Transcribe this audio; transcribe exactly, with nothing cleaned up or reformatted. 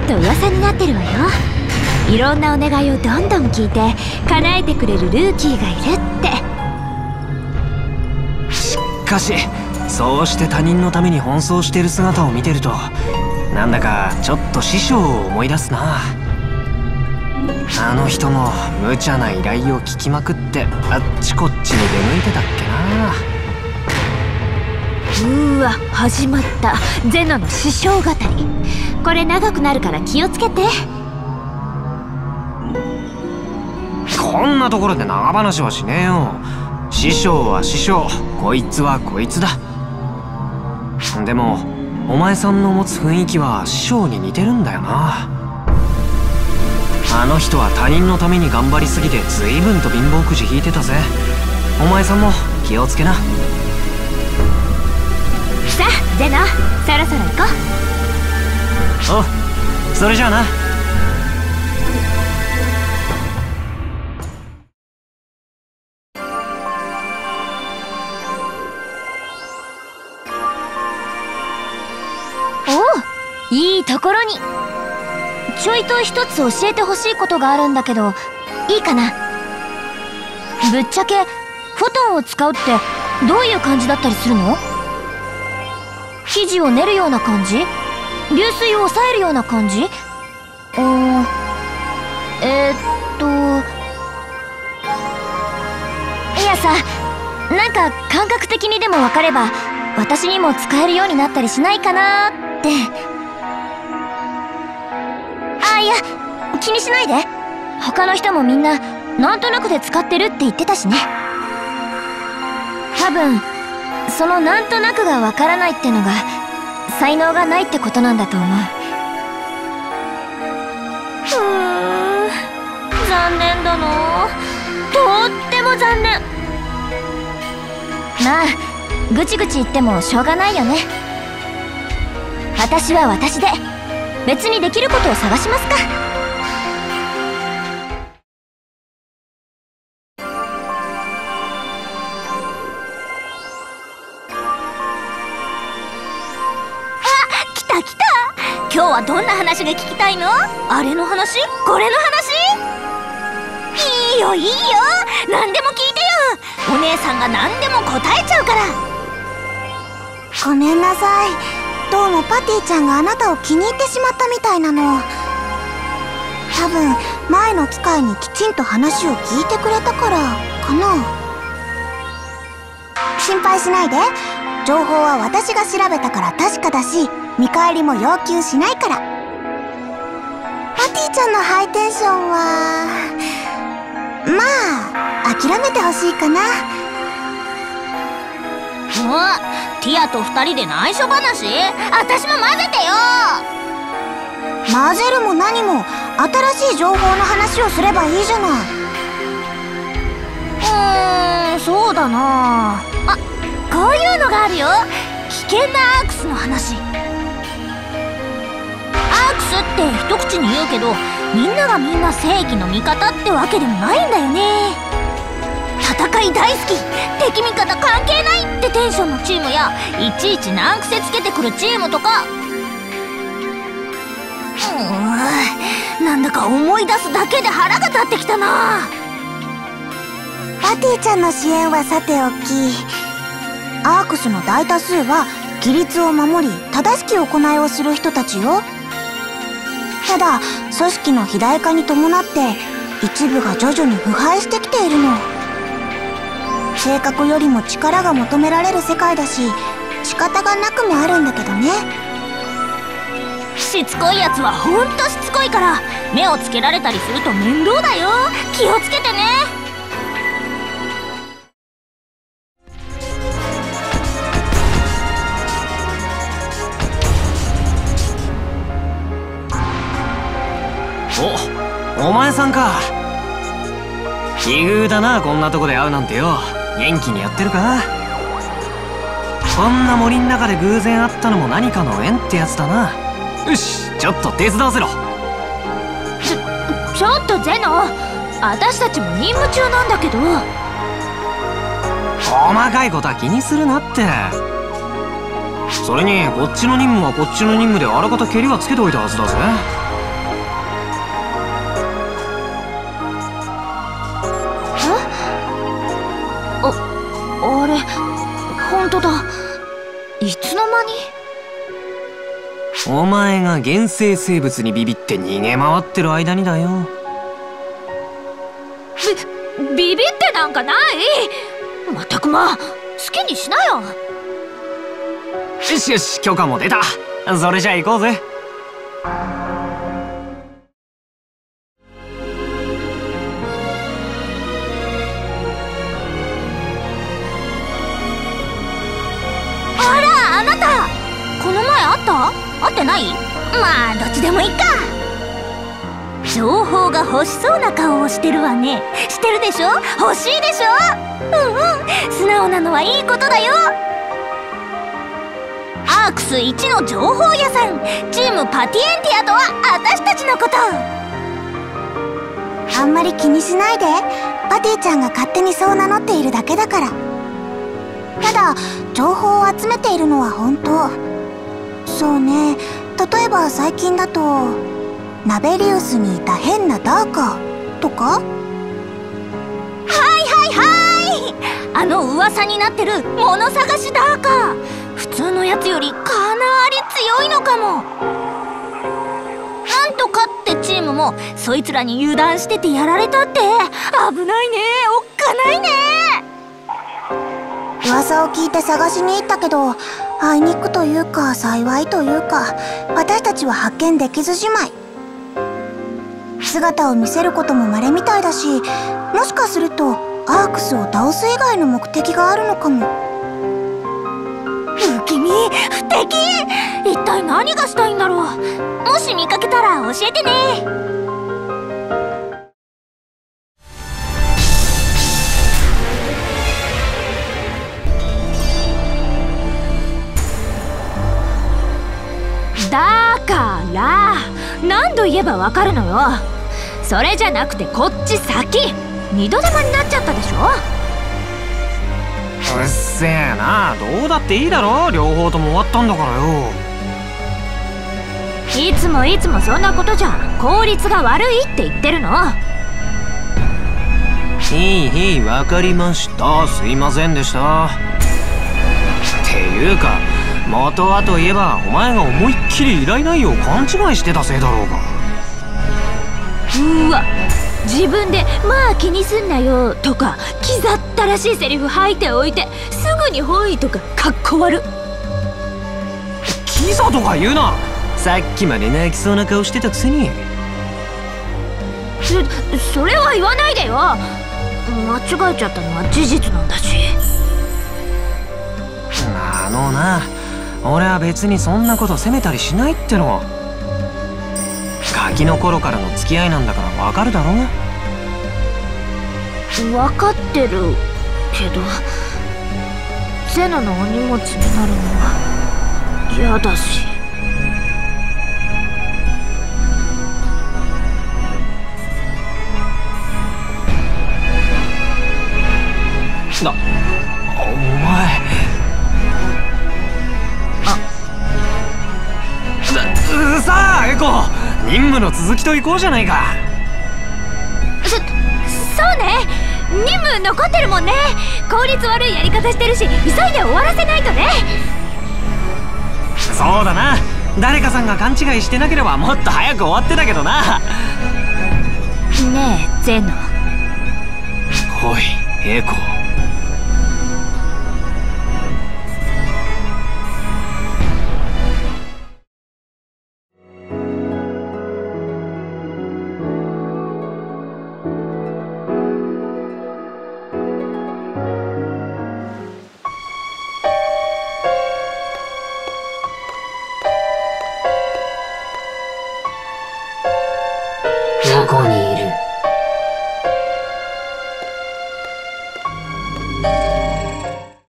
と噂になってるわよ。いろんなお願いをどんどん聞いて叶えてくれるルーキーがいるって。 しかしそうして他人のために奔走している姿を見てるとなんだかちょっと師匠を思い出すな。あの人も無茶な依頼を聞きまくってあっちこっちに出向いてたっけな。 うーわ、始まった。ゼノの師匠語り。これ長くなるから気をつけて。 こんなところで長話はしねえよ。師匠は師匠、こいつはこいつだ。でもお前さんの持つ雰囲気は師匠に似てるんだよな。あの人は他人のために頑張りすぎて随分と貧乏くじ引いてたぜ。お前さんも気をつけな。 さあゼノ、そろそろ行こう。おう、それじゃあな。 おお、いいところに。ちょいと一つ教えてほしいことがあるんだけど、いいかな。ぶっちゃけフォトンを使うってどういう感じだったりするの？生地を練るような感じ？流水を抑えるような感じ？うーん、えー、っといやさ、なんか感覚的にでも分かれば私にも使えるようになったりしないかなって。あ、いや、気にしないで。他の人もみんななんとなくで使ってるって言ってたしね。多分そのなんとなくがわからないってのが才能がないってことなんだと思う。ふーん、残念だな。とっても残念。まあぐちぐち言ってもしょうがないよね。私は私で別にできることを探しますか。今日はどんな話が聞きたいの？あれの話？これの話？いいよいいよ、何でも聞いてよ。お姉さんが何でも答えちゃうから。 ごめんなさい、どうもパティちゃんがあなたを気に入ってしまったみたいなの。多分前の機会にきちんと話を聞いてくれたからかな。心配しないで、情報は私が調べたから確かだし見返りも要求しないから。パティちゃんのハイテンションはまあ諦めてほしいかな。 お、ティアと二人で内緒話？私も混ぜてよ。 混ぜるも何も新しい情報の話をすればいいじゃない。 うーん、そうだなあ。こういうのがあるよ。危険なアークスの話。アークスって一口に言うけどみんながみんな正義の味方ってわけでもないんだよね。戦い大好き、敵味方関係ないってテンションのチームやいちいち難癖つけてくるチームとか。うーん、なんだか思い出すだけで腹が立ってきたな。 パティちゃんの支援はさておき、アークスの大多数は規律を守り正しき行いをする人たちよ。ただ組織の肥大化に伴って一部が徐々に腐敗してきているの。性格よりも力が求められる世界だし仕方がなくもあるんだけどね。 しつこいやつはほんとしつこいから目をつけられたりすると面倒だよ。気をつけてね。 お、お前さんか。奇遇だな、こんなとこで会うなんてよ。元気にやってるか？こんな森ん中で偶然会ったのも何かの縁ってやつだな。よし、ちょっと手伝わせろ。 ちょ、ちょっとゼノ、私たちも任務中なんだけど。 細かいことは気にするなって。それにこっちの任務はこっちの任務であらかた蹴りはつけておいたはずだぜ。 当だ。いつの間に。 お前が原生生物にビビって逃げ回ってる間にだよ。 ビ、ビビってなんかない。まったくまあ、好きにしなよ。 よしよし、許可も出た。それじゃあ行こうぜ。 あら、あなたこの前会った？会ってない？まあどっちでもいいか。情報が欲しそうな顔をしてるわね。してるでしょ？欲しいでしょ？うんうん、素直なのはいいことだよ。アークス一の情報屋さん、チームパティエンティアとは私たちのこと。 あんまり気にしないで。パティちゃんが勝手にそう名乗っているだけだから。ただ情報を集めているのは本当。そうね、例えば最近だとナベリウスにいた変なダーカーとか。 はいはいはい、あの噂になってる物探しダーカー、普通のやつよりかなり強いのかも。なんとかってチームもそいつらに油断しててやられたって。危ないね、おっかないね。 噂を聞いて探しに行ったけど、あいにくというか幸いというか、私たちは発見できずじまい。姿を見せることも稀みたいだし、もしかするとアークスを倒す以外の目的があるのかも。 不気味、不敵。一体何がしたいんだろう。もし見かけたら教えてね。だから何度言えばわかるのよ。それじゃなくてこっち先。二度手間になっちゃったでしょ。 うっせえな。どうだっていいだろ、両方とも終わったんだからよ。 いつもいつもそんなことじゃ効率が悪いって言ってるの。 へいへい、わかりました。すいませんでした。っていうか元はといえば、お前が思いっきり依頼内容を勘違いしてたせいだろうが。 うわ、自分で「まあ気にすんなよ」とか気ざったらしいセリフ吐いておいて、すぐに「ほい」とかかっこ悪。 キザとか言うな。さっきまで泣きそうな顔してたくせに。 そそれは言わないでよ。間違えちゃったのは事実なんだし。 あのな、俺は別にそんなこと責めたりしないっての。ガキの頃からの付き合いなんだからわかるだろ。 分かってるけど、ゼノのお荷物になるのは嫌だし。 な、お前。あ、さあエコ、任務の続きと行こうじゃないか。 そ、そうね、任務残ってるもんね。効率悪いやり方してるし、急いで終わらせないとね。 そうだな、誰かさんが勘違いしてなければもっと早く終わってたけどな。 ねえゼノ。 おいエコ。